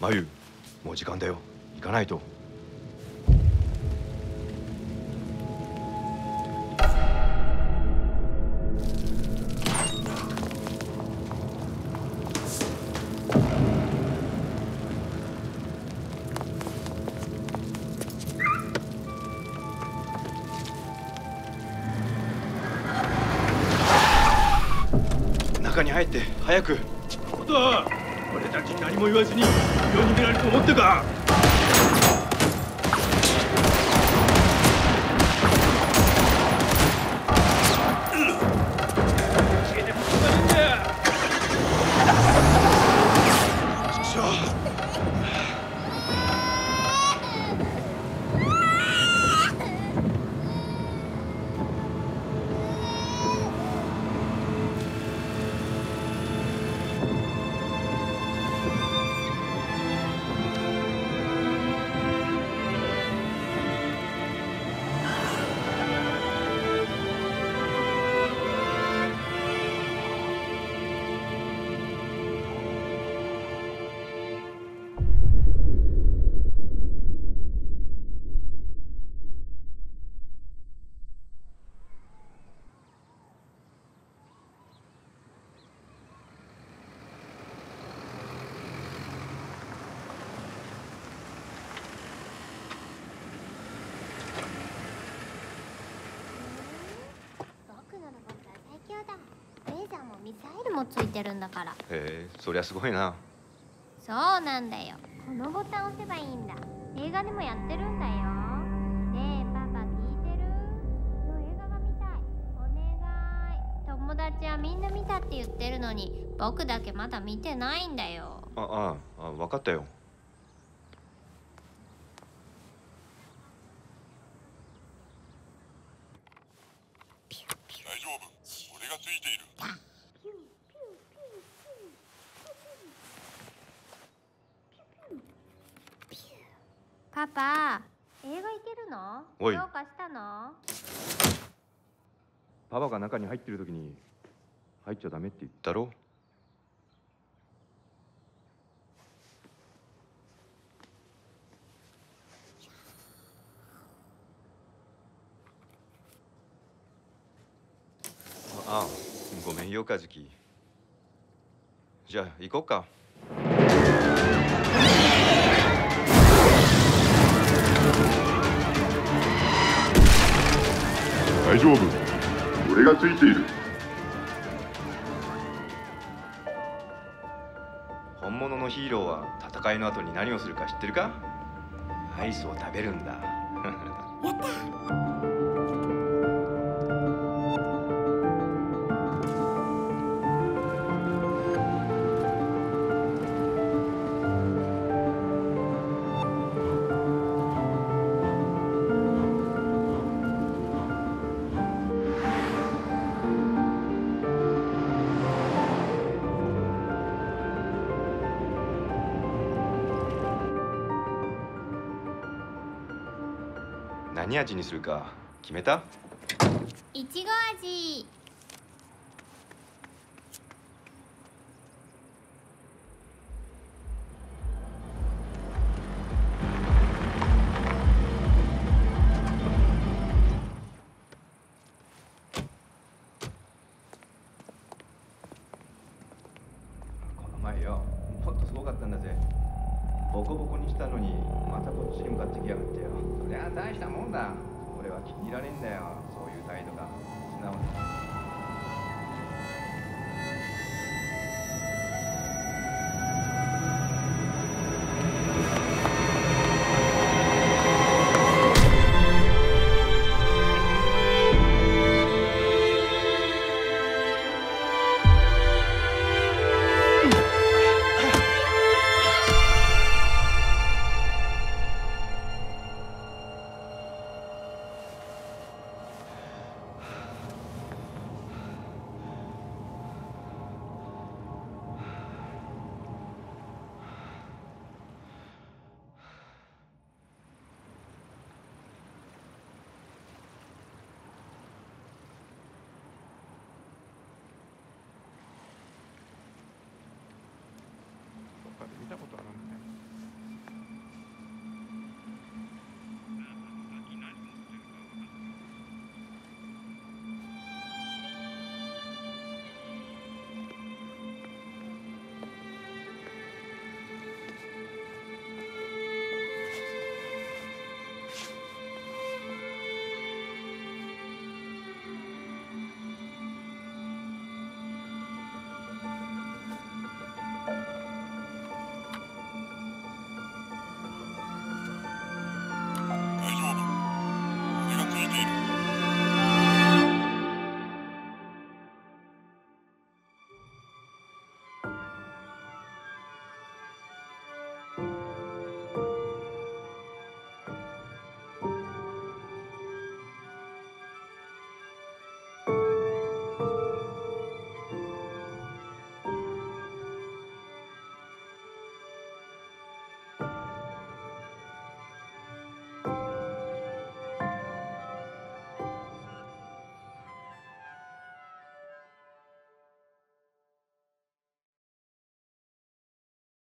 まゆ、もう時間だよ。行かないと。中に入って早く。 おとは俺たちに何も言わずに世に出られると思ってか。 ミサイルもついてるんだから。 へえ、そりゃすごいな。 そうなんだよ。このボタン押せばいいんだ。映画でもやってるんだよ。ねえパパ聞いてる？今日映画が見たい。お願い。友達はみんな見たって言ってるのに僕だけまだ見てないんだよ。 分かったよ。 大丈夫、俺がついている。 パパ、映画行けるの？ おい、 どうかしたの？ パパが中に入ってる時に入っちゃダメって言ったろ。ごめんよ和樹。じゃあ行こうか。 大丈夫、俺がついている。 本物のヒーローは戦いの後に何をするか知ってるか？アイスを食べるんだ。 やった。 何味にするか決めた？ いちご味。 この前よ、もっとすごかったんだぜ。ボコボコにしたのにまたこっちに向かってきやがってよ。そりゃ大したもんだ。俺は気に入られんだよ、そういう態度が。素直に。